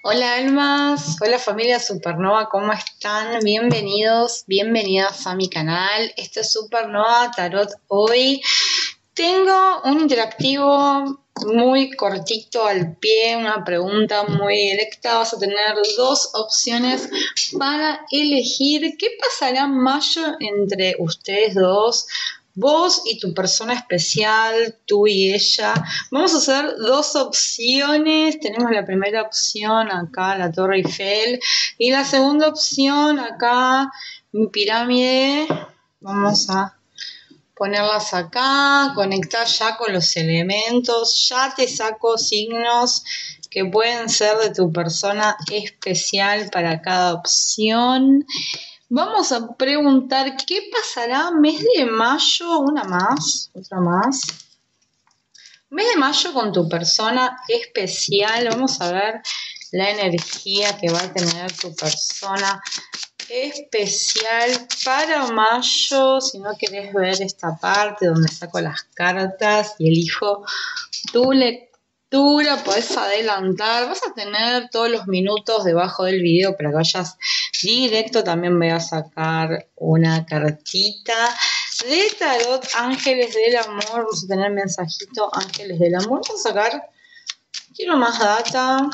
Hola almas, hola familia Supernova, ¿cómo están? Bienvenidos, bienvenidas a mi canal. Este es Supernova Tarot. Hoy tengo un interactivo muy cortito al pie, una pregunta muy directa. Vas a tener dos opciones para elegir qué pasará en mayo entre ustedes dos. Vos y tu persona especial, tú y ella. Vamos a hacer dos opciones. Tenemos la primera opción acá, la Torre Eiffel, y la segunda opción acá, mi pirámide. Vamos a ponerlas acá, conectar ya con los elementos. Ya te saco signos que pueden ser de tu persona especial para cada opción. Vamos a preguntar qué pasará mes de mayo, una más, otra más. Mes de mayo con tu persona especial. Vamos a ver la energía que va a tener tu persona especial para mayo. Si no querés ver esta parte donde saco las cartas y elijo tu lectura, podés adelantar. Vas a tener todos los minutos debajo del video para que vayas directo. También voy a sacar una cartita de tarot, ángeles del amor. Vamos a tener mensajito, ángeles del amor. Vamos a sacar, quiero más data.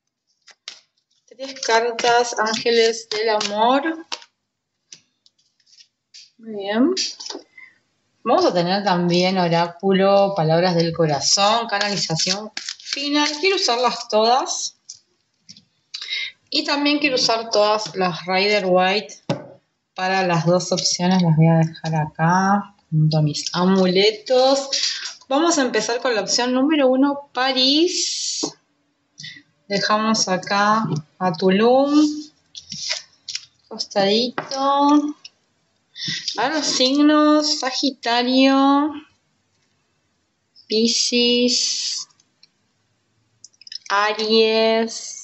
3 cartas, ángeles del amor. Muy bien. Vamos a tener también oráculo, palabras del corazón, canalización final. Quiero usarlas todas. Y también quiero usar todas las Rider White para las dos opciones. Las voy a dejar acá junto a mis amuletos. Vamos a empezar con la opción número 1, París. Dejamos acá a Tulum, costadito. A los signos, Sagitario, Piscis, Aries,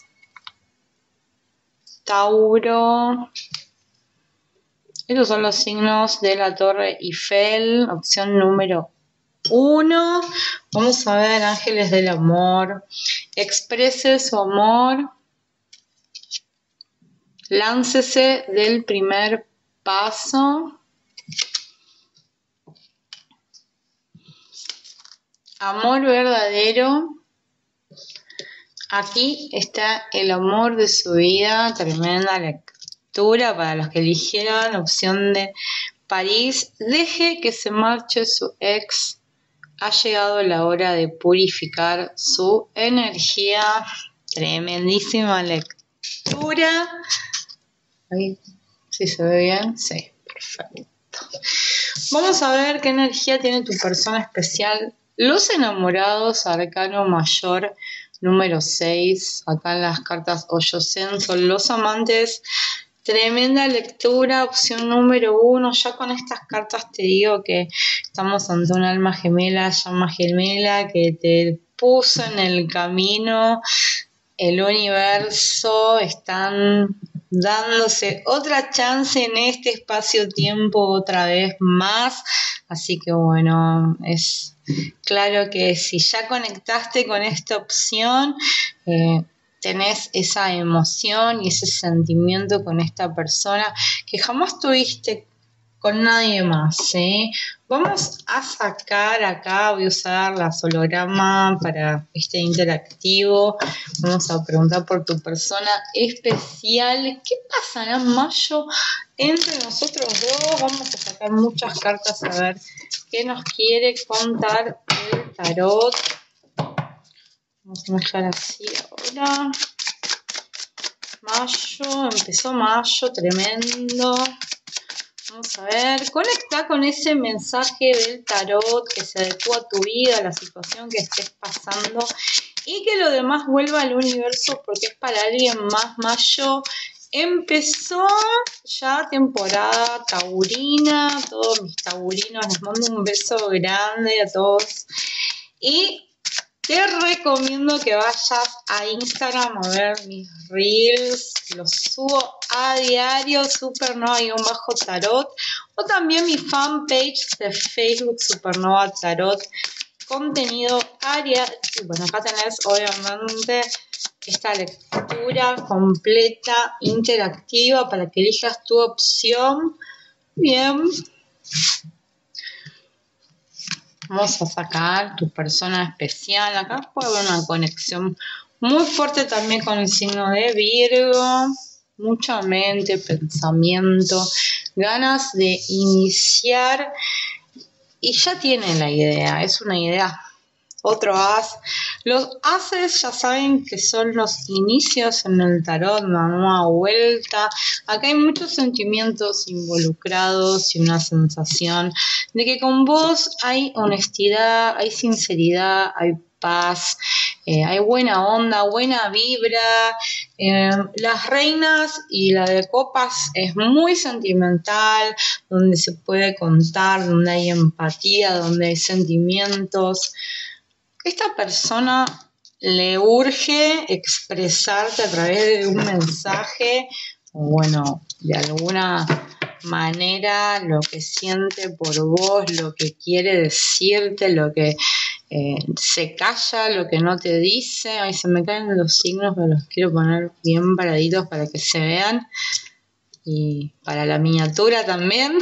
Tauro. Estos son los signos de la Torre Eiffel, opción número 1. Vamos a ver, ángeles del amor. Exprese su amor. Láncese del primer paso. Amor verdadero. Aquí está el amor de su vida. Tremenda lectura para los que eligieron opción de París. Deje que se marche su ex. Ha llegado la hora de purificar su energía. Tremendísima lectura. Ahí, ¿sí se ve bien? Sí, perfecto. Vamos a ver qué energía tiene tu persona especial. Los enamorados, arcano mayor número 6. Acá en las cartas Oyosen son los amantes. Tremenda lectura, opción número 1. Ya con estas cartas te digo que estamos ante un alma gemela, llama gemela, que te puso en el camino. El universo están dándose otra chance en este espacio-tiempo otra vez más. Así que bueno, es claro que si ya conectaste con esta opción, tenés esa emoción y ese sentimiento con esta persona que jamás tuviste con nadie más, ¿sí? Vamos a sacar acá, voy a usar la holograma para este interactivo. Vamos a preguntar por tu persona especial. ¿Qué pasará en mayo entre nosotros dos? Vamos a sacar muchas cartas a ver qué nos quiere contar el tarot. Vamos a mezclar así ahora. Mayo, empezó mayo, tremendo. Vamos a ver, conecta con ese mensaje del tarot que se adecua a tu vida, a la situación que estés pasando y que lo demás vuelva al universo porque es para alguien más. Mayo empezó ya temporada taurina, todos mis taurinos, les mando un beso grande a todos y te recomiendo que vayas a Instagram a ver mis reels, los subo a diario, Supernova-tarot, o también mi fanpage de Facebook, Supernova Tarot, contenido, Aries. Y bueno, acá tenés obviamente esta lectura completa, interactiva, para que elijas tu opción. Bien. Vamos a sacar tu persona especial. Acá puede haber una conexión muy fuerte también con el signo de Virgo. Mucha mente, pensamiento, ganas de iniciar. Y ya tienen la idea, es una idea. Otro as. Los ases ya saben que son los inicios en el tarot, una nueva vuelta. Acá hay muchos sentimientos involucrados y una sensación de que con vos hay honestidad, hay sinceridad, hay paz, hay buena onda, buena vibra. Las reinas y la de copas es muy sentimental, donde se puede contar, donde hay empatía, donde hay sentimientos. Esta persona le urge expresarte a través de un mensaje, o bueno, de alguna manera lo que siente por vos, lo que quiere decirte, lo que se calla, lo que no te dice. Ay, se me caen los signos, pero los quiero poner bien paraditos para que se vean. Y para la miniatura también.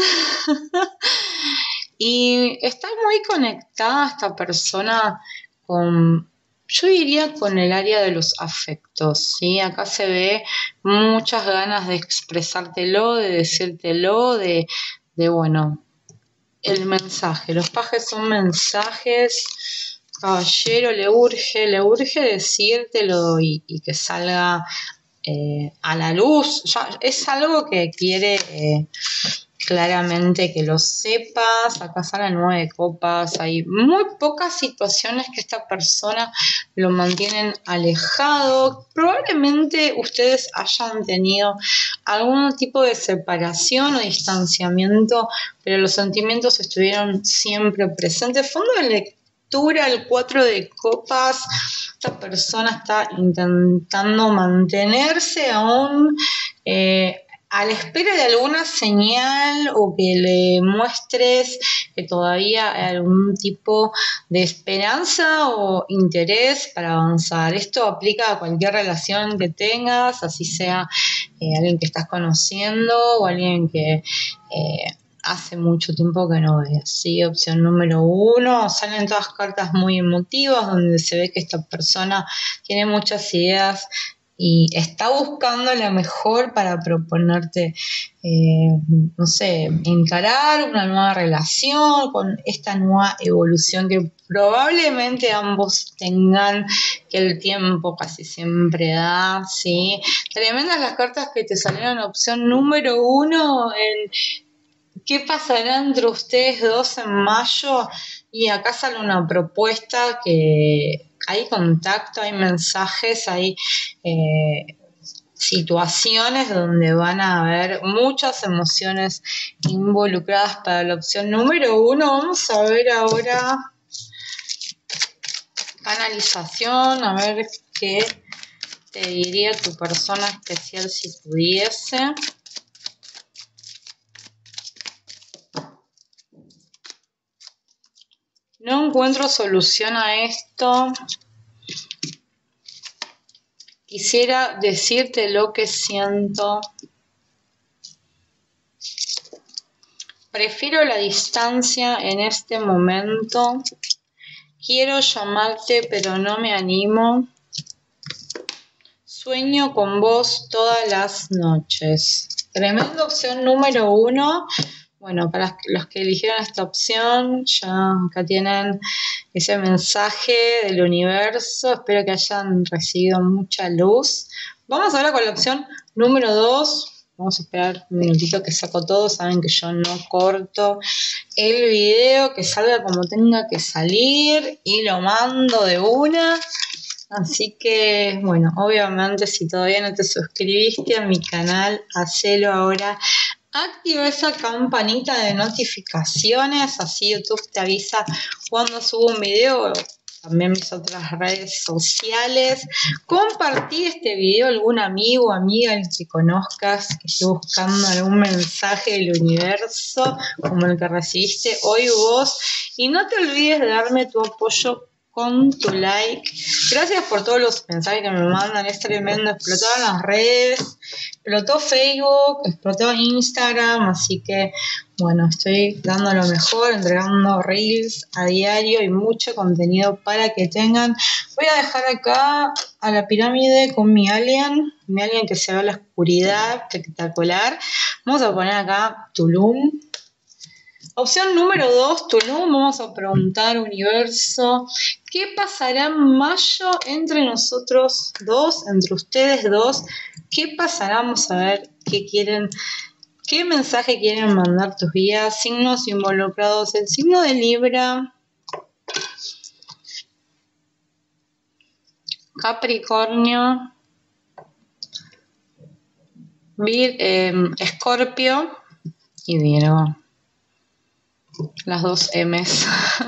Y está muy conectada esta persona con, yo diría, con el área de los afectos, ¿sí? Acá se ve muchas ganas de expresártelo, de decírtelo, bueno, el mensaje. Los pajes son mensajes. Caballero, le urge decírtelo y que salga a la luz. Ya es algo que quiere claramente que lo sepas. Acá sale 9 de copas. Hay muy pocas situaciones que esta persona lo mantienen alejado. Probablemente ustedes hayan tenido algún tipo de separación o distanciamiento, pero los sentimientos estuvieron siempre presentes. Fondo de lectura, el 4 de copas. Esta persona está intentando mantenerse aún a la espera de alguna señal, o que le muestres que todavía hay algún tipo de esperanza o interés para avanzar. Esto aplica a cualquier relación que tengas, así sea alguien que estás conociendo o alguien que hace mucho tiempo que no ves. ¿Sí? Opción número 1, salen todas cartas muy emotivas, donde se ve que esta persona tiene muchas ideas y está buscando lo mejor para proponerte, no sé, encarar una nueva relación con esta nueva evolución que probablemente ambos tengan, que el tiempo casi siempre da, ¿sí? Tremendas las cartas que te salieron. Opción número 1, ¿qué pasará entre ustedes dos en mayo? Y acá sale una propuesta que hay contacto, hay mensajes, hay situaciones donde van a haber muchas emociones involucradas para la opción número 1. Vamos a ver ahora canalización, a ver qué te diría tu persona especial si pudiese. No encuentro solución a esto. Quisiera decirte lo que siento. Prefiero la distancia en este momento. Quiero llamarte, pero no me animo. Sueño con vos todas las noches. Tremenda opción número 1. Bueno, para los que eligieron esta opción, ya acá tienen ese mensaje del universo. Espero que hayan recibido mucha luz. Vamos ahora con la opción número 2. Vamos a esperar un minutito que saco todo. Saben que yo no corto el video, que salga como tenga que salir y lo mando de una. Así que, bueno, obviamente si todavía no te suscribiste a mi canal, hacelo ahora. Activa esa campanita de notificaciones, así YouTube te avisa cuando subo un video. también mis otras redes sociales. Compartí este video a algún amigo o amiga al que conozcas, que esté buscando algún mensaje del universo como el que recibiste hoy vos. Y no te olvides de darme tu apoyo con tu like. Gracias por todos los mensajes que me mandan, es tremendo. Explotaron las redes, explotó Facebook, explotó Instagram, así que bueno, estoy dando lo mejor, entregando reels a diario y mucho contenido para que tengan. Voy a dejar acá a la pirámide con mi alien que se ve en la oscuridad, espectacular. Vamos a poner acá Tulum. Opción número 2, Tulum. Vamos a preguntar, universo, ¿qué pasará en mayo entre nosotros dos, entre ustedes dos? ¿Qué pasará? Vamos a ver qué quieren, qué mensaje quieren mandar tus guías. Signos involucrados, el signo de Libra, Capricornio, Escorpio y Virgo. Las dos M's.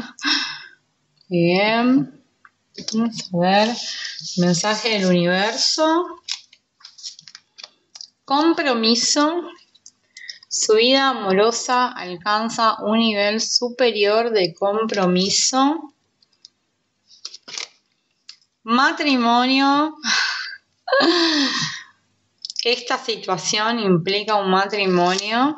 Bien. Vamos a ver. Mensaje del universo. Compromiso. Su vida amorosa alcanza un nivel superior de compromiso. Matrimonio. Esta situación implica un matrimonio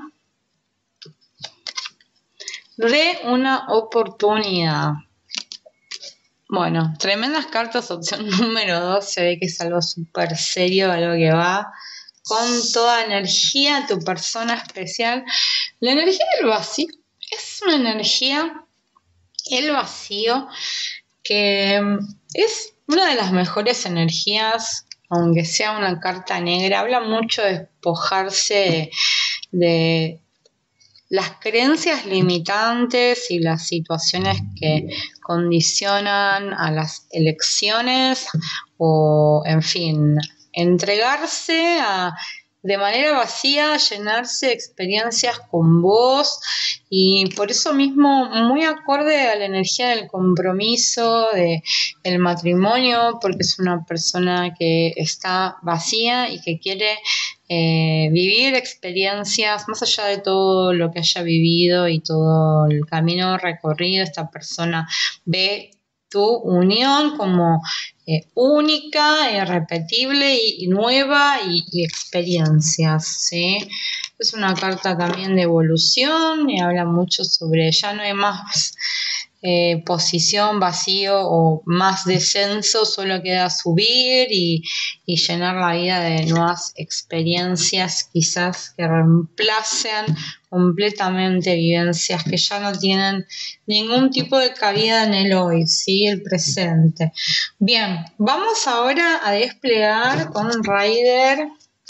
de una oportunidad. Bueno, tremendas cartas. Opción número 2, se ve que es algo súper serio, algo que va con toda energía, tu persona especial. La energía del vacío es una energía, el vacío, que es una de las mejores energías, aunque sea una carta negra. Habla mucho de despojarse de las creencias limitantes y las situaciones que condicionan a las elecciones, o en fin, entregarse de manera vacía, llenarse de experiencias con vos, y por eso mismo muy acorde a la energía del compromiso, del matrimonio, porque es una persona que está vacía y que quiere vivir experiencias más allá de todo lo que haya vivido y todo el camino recorrido. Esta persona ve tu unión como única, irrepetible y nueva, y experiencias, ¿sí? Es una carta también de evolución y habla mucho sobre ya no hay más posición, vacío o más descenso, solo queda subir y llenar la vida de nuevas experiencias, quizás que reemplacen completamente vivencias que ya no tienen ningún tipo de cabida en el hoy, ¿sí? El presente. Bien, vamos ahora a desplegar con Rider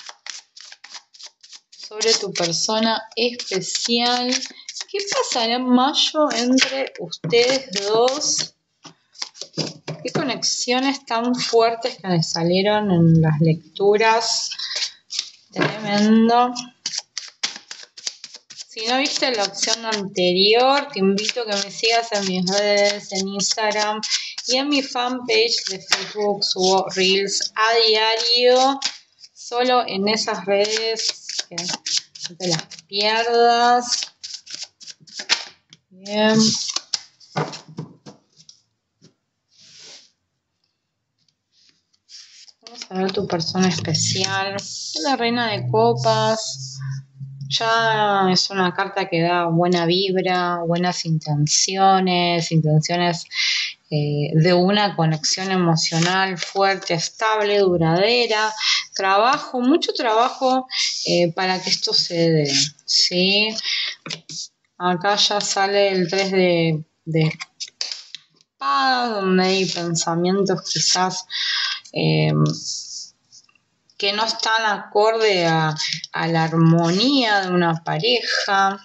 sobre tu persona especial. ¿Qué pasará en mayo entre ustedes dos? ¿Qué conexiones tan fuertes que me salieron en las lecturas? Tremendo. Si no viste la opción anterior, te invito a que me sigas en mis redes, en Instagram y en mi fanpage de Facebook. Subo reels a diario, solo en esas redes, que no te las pierdas. Bien. Vamos a ver tu persona especial. La reina de copas. Ya es una carta que da buena vibra, buenas intenciones de una conexión emocional fuerte, estable, duradera. Trabajo, mucho trabajo para que esto se dé, ¿sí? Acá ya sale el 3 de espadas, donde hay pensamientos quizás que no están acorde a la armonía de una pareja.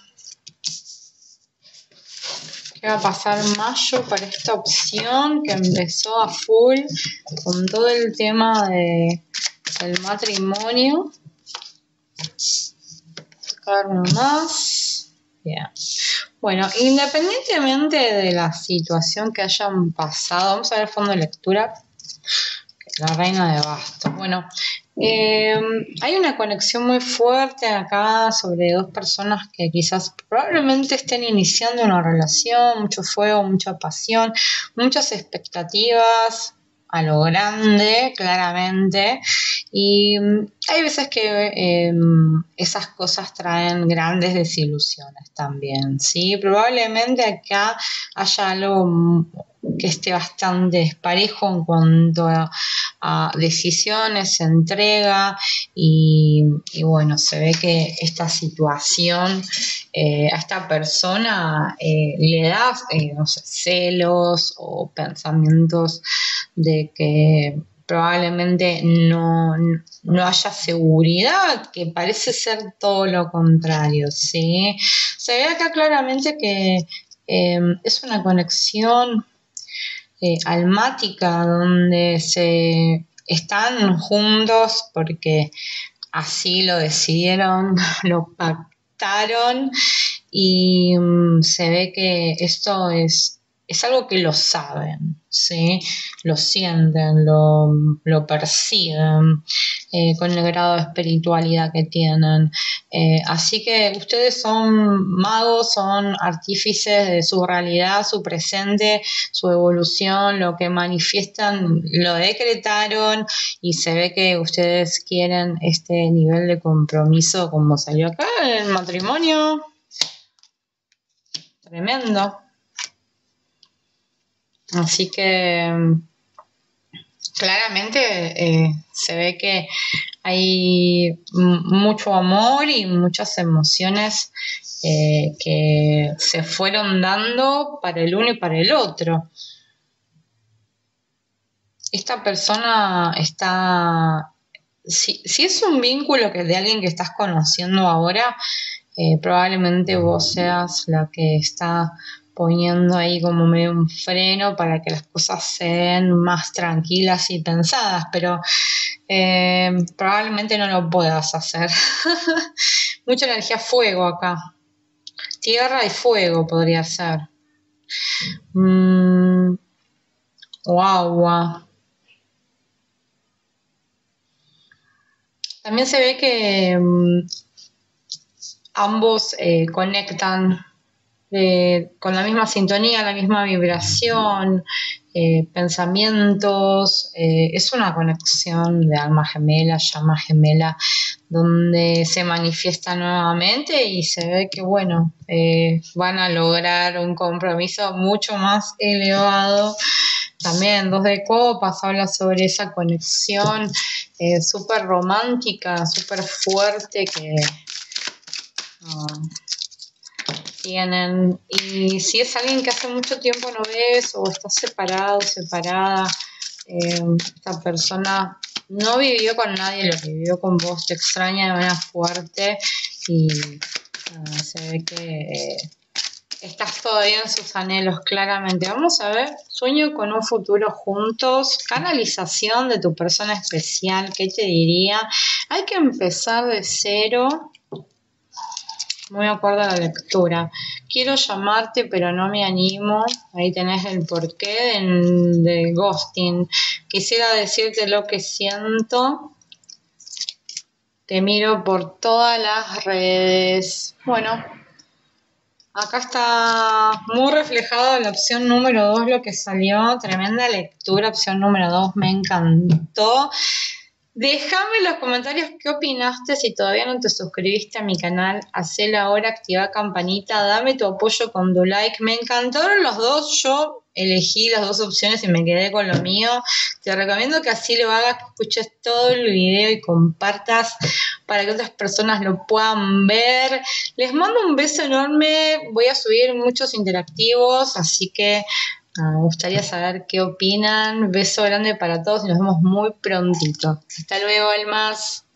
¿Qué va a pasar en mayo para esta opción que empezó a full con todo el tema del matrimonio? Sacar uno más. Bien. Bueno, independientemente de la situación que hayan pasado, vamos a ver el fondo de lectura. La reina de bastos. Bueno, hay una conexión muy fuerte acá sobre dos personas que quizás probablemente estén iniciando una relación, mucho fuego, mucha pasión, muchas expectativas a lo grande, claramente. Y hay veces que esas cosas traen grandes desilusiones también, ¿sí? Probablemente acá haya algo que esté bastante desparejo en cuanto a decisiones, entrega y bueno, se ve que esta situación a esta persona le da no sé, celos o pensamientos de que probablemente no haya seguridad, que parece ser todo lo contrario, ¿sí? Se ve acá claramente que es una conexión almática donde se están juntos porque así lo decidieron, lo pactaron y se ve que esto es algo que lo saben, ¿sí? Lo sienten, lo perciben con el grado de espiritualidad que tienen. Así que ustedes son magos, son artífices de su realidad, su presente, su evolución, lo que manifiestan, lo decretaron y se ve que ustedes quieren este nivel de compromiso como salió acá en el matrimonio. Tremendo. Así que claramente se ve que hay mucho amor y muchas emociones que se fueron dando para el uno y para el otro. Esta persona está, si es un vínculo que de alguien que estás conociendo ahora, probablemente vos seas la que está poniendo ahí como medio un freno para que las cosas sean más tranquilas y pensadas, pero probablemente no lo puedas hacer. Mucha energía fuego acá. Tierra y fuego podría ser. O agua. También se ve que ambos conectan con la misma sintonía, la misma vibración, pensamientos. Es una conexión de alma gemela, llama gemela, donde se manifiesta nuevamente y se ve que, bueno, van a lograr un compromiso mucho más elevado. También 2 de copas habla sobre esa conexión súper romántica, súper fuerte que tienen. Y si es alguien que hace mucho tiempo no ves o estás separado, separada, esta persona no vivió con nadie lo que vivió con vos, te extraña de manera fuerte y se ve que estás todavía en sus anhelos, claramente. Vamos a ver, sueño con un futuro juntos, canalización de tu persona especial, ¿qué te diría? Hay que empezar de cero, muy acorde a la lectura. Quiero llamarte, pero no me animo. Ahí tenés el porqué del ghosting. Quisiera decirte lo que siento. Te miro por todas las redes. Bueno, acá está muy reflejado en la opción número 2 lo que salió. Tremenda lectura, opción número 2, me encantó. Déjame en los comentarios qué opinaste, si todavía no te suscribiste a mi canal, hacelo ahora, activa campanita, dame tu apoyo con tu like. Me encantaron los dos, yo elegí las dos opciones y me quedé con lo mío. Te recomiendo que así lo hagas, que escuches todo el video y compartas para que otras personas lo puedan ver. Les mando un beso enorme, voy a subir muchos interactivos, así que me gustaría saber qué opinan. Beso grande para todos y nos vemos muy prontito. Hasta luego, almas.